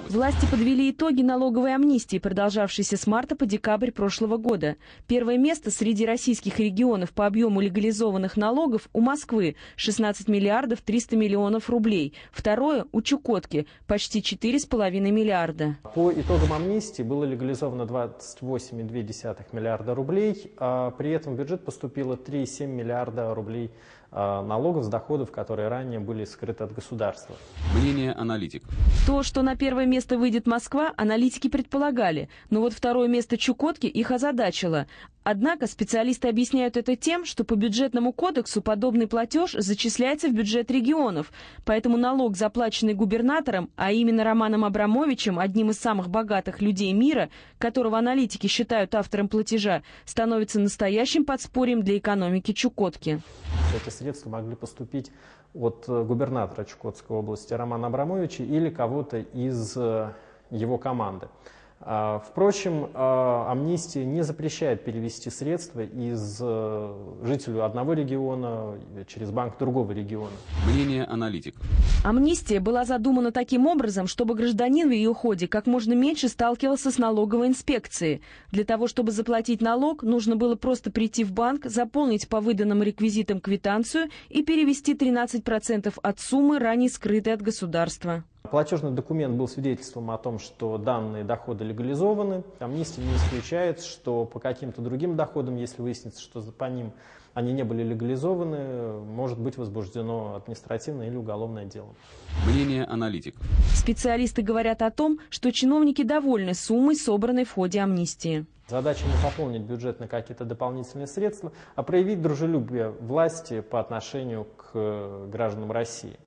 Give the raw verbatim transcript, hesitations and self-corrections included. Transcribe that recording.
Власти подвели итоги налоговой амнистии, продолжавшейся с марта по декабрь прошлого года. Первое место среди российских регионов по объему легализованных налогов у Москвы – шестнадцать миллиардов триста миллионов рублей. Второе – у Чукотки – почти четыре с половиной миллиарда. По итогам амнистии было легализовано двадцать восемь целых две десятых миллиарда рублей, а при этом в бюджет поступило три целых семь миллиарда рублей налогов с доходов, которые ранее были скрыты от государства. Мнение аналитиков. То, что на первое место выйдет Москва, аналитики предполагали, но вот второе место Чукотки их озадачило. Однако специалисты объясняют это тем, что по бюджетному кодексу подобный платеж зачисляется в бюджет регионов, поэтому налог, заплаченный губернатором, а именно Романом Абрамовичем, одним из самых богатых людей мира, которого аналитики считают автором платежа, становится настоящим подспорьем для экономики Чукотки. Эти средства могли поступить от губернатора Чукотской области Романа Абрамовича или кого-то из его команды. Впрочем, амнистия не запрещает перевести средства из жителю одного региона через банк другого региона. Мнение аналитиков. Амнистия была задумана таким образом, чтобы гражданин в ее ходе как можно меньше сталкивался с налоговой инспекцией. Для того, чтобы заплатить налог, нужно было просто прийти в банк, заполнить по выданным реквизитам квитанцию и перевести тринадцать процентов от суммы, ранее скрытой от государства. Платежный документ был свидетельством о том, что данные доходы легализованы. Амнистия не исключает, что по каким-то другим доходам, если выяснится, что по ним они не были легализованы, может быть возбуждено административное или уголовное дело. Мнение аналитиков. Специалисты говорят о том, что чиновники довольны суммой, собранной в ходе амнистии. Задача не пополнить бюджет на какие-то дополнительные средства, а проявить дружелюбие власти по отношению к гражданам России.